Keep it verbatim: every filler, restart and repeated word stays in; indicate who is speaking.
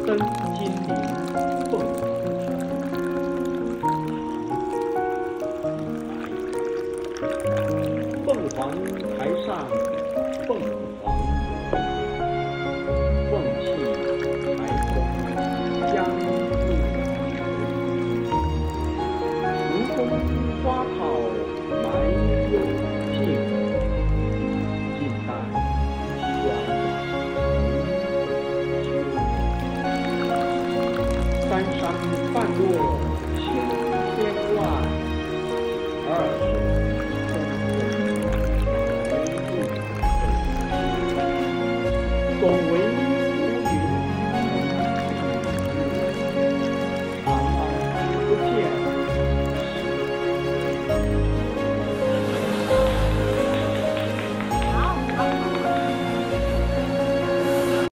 Speaker 1: 登金陵凤凰山，凤凰台上凤凰凤气台广江入湖风花套蛮幽静，静待关山山半落青天外，二水共为